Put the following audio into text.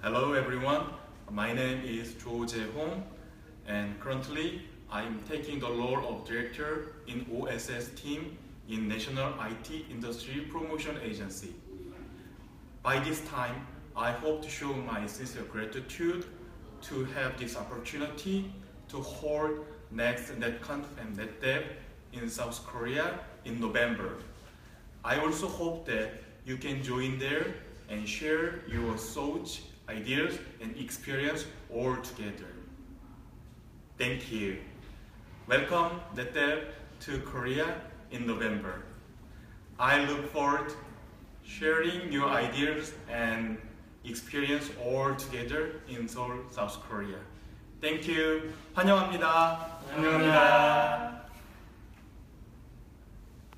Hello everyone, my name is Jo Jae-hong and currently I am taking the role of Director in OSS team in National IT Industry Promotion Agency. By this time, I hope to show my sincere gratitude to have this opportunity to hold next NetConf and NetDev in South Korea in November. I also hope that you can join there and share your thoughts, ideas, and experience all together. Thank you. Welcome NetDev to Korea in November. I look forward to sharing new ideas and experience all together in Seoul, South Korea. Thank you. 환영합니다. 환영합니다.